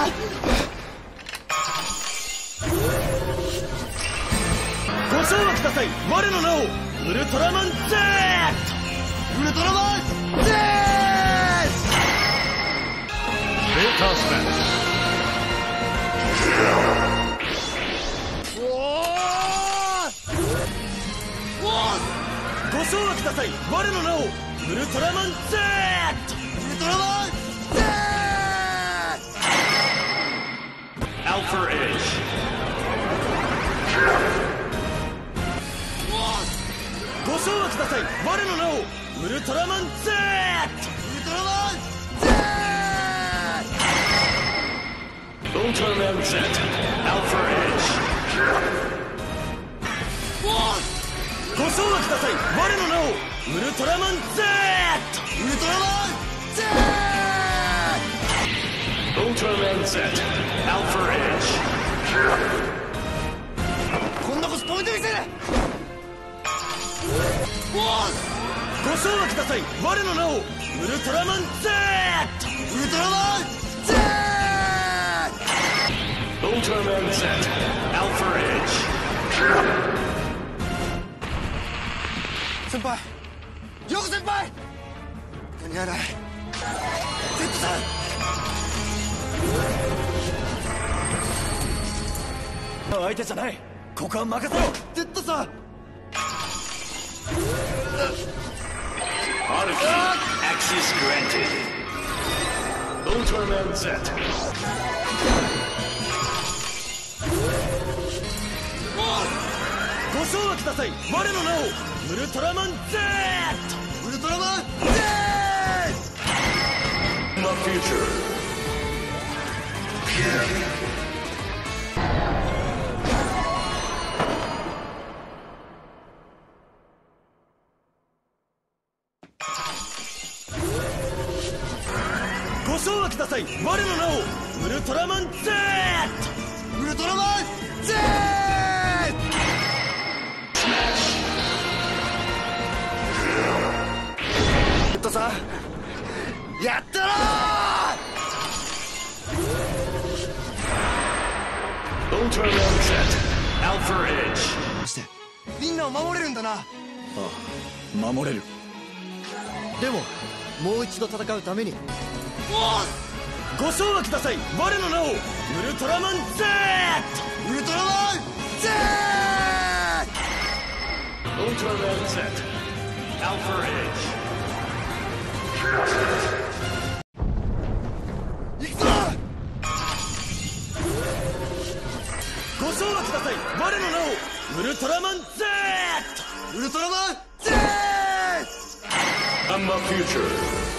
ご唱和ください、我の名をウルトラマン Z。 ウルトラマン Z。 ベータスマッシュ。ご唱和ください、我の名をウルトラマン Z。 ウルトラマン Z。 Alpha Edge。 ご唱和ください、我の名をウルトラマン Z。 ウルトラマン Z。 Ultraman Z。 Alpha Edge。 ご唱和ください、我の名をウルトラマン Z。 ウルトラマン Z。 Ultraman Z。 Alpha Edge。 今度こそ止めてみせる。ご唱和ください、我の名をウルトラマン Z。 ウルトラマン Z。 Ultraman Z。 Alpha Edge。 先輩、ヨコ先輩、間に合わない。Z さん、相手じゃない。ここは任せろ、Z さん。 Haruki access granted. Ultraman Z。 ご唱和ください、我の名をウルトラマン Z。 ウルトラマン Z。 The future。 ご唱和ください、我の名をウルトラマン Z。 ウルトラマン Z。 Z さん、やったろー。 Ultraman Z。 Alpha Edge。 そしてみんなを守れるんだな。ああ、守れる。でももう一度戦うために、ご唱和ください、我の名をウルトラマン Z。 ウルトラマン Z。 Ultraman Z。 Alpha Edge。 行くぞ。ご唱和ください、我の名をウルトラマン Z。 ウルトラマン Z。 I'm a future。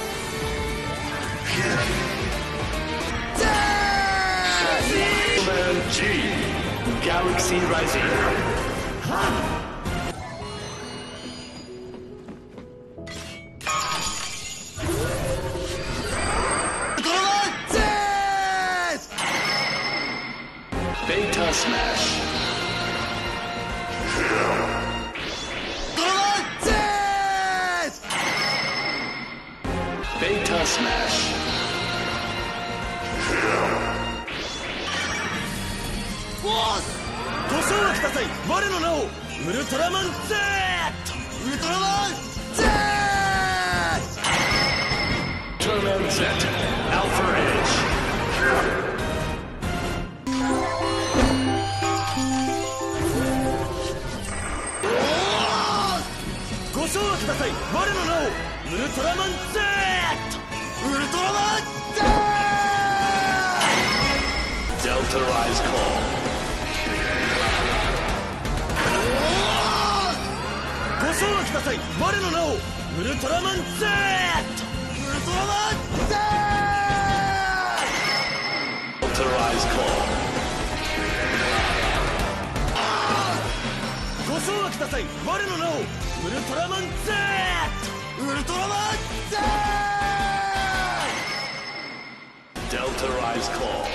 Ultraman Z。 Galaxy Rising。 Beta Smash。 Beta Smash。 ご唱和ください、我の名をウルトラマン Z。 ウルトラマン Z。 Ultraman Z。 Alpha Edge。 ご唱和ください、我の名をウルトラマン Z。 ウルトラマン Z。 Delta Rise Call。 ご唱和ください、我の名をウルトラマン Z。 ウルトラマン Z。 Delta Rise Call。 ご唱和ください、我の名をウルトラマン Z。 ウルトラマン Z。 Delta Rise Call。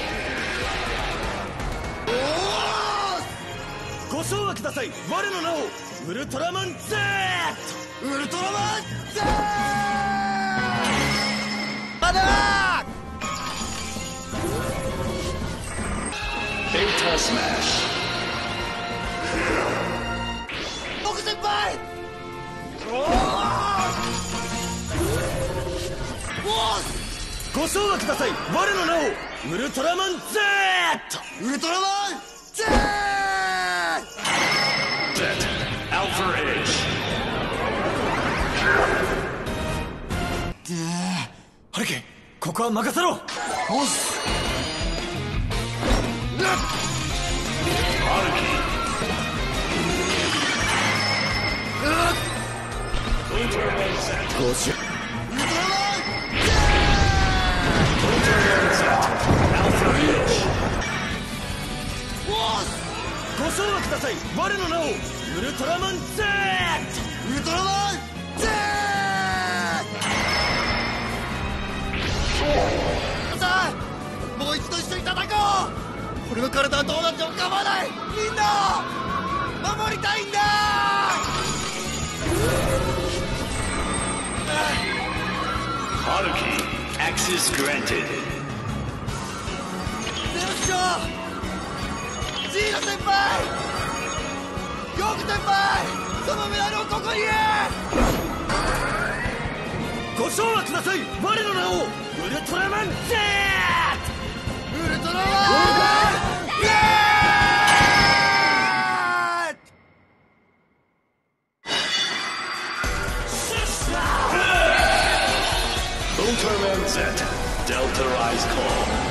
ご唱和ください、我の名をウルトラマン Z。 ウルトラマン Z。 まだ Ultra Smash. 僕先輩。ご唱和ください。我の名をウルトラマン Z。 ウルトラマン Z。 Z Alpha Edge. ハルキ、ここは任せろ。おっす。 Haruki. Ultraman Z. ごし。 Ultraman Z Alpha Edge. ご唱和ください。我の名をウルトラマン Z。 ウルトラマン Z。 さあ、もう一度一緒に戦おう。俺の体はどうなっても構わない。みんな守りたいんだ。 Haruki. Access granted. よっしゃ、ジーナ先輩、ヨーク先輩、そのメダルをここに。ご唱和ください。我の名をウルトラマン Z。 ウルトラマン Z。 Ultraman Z Delta Rise Call.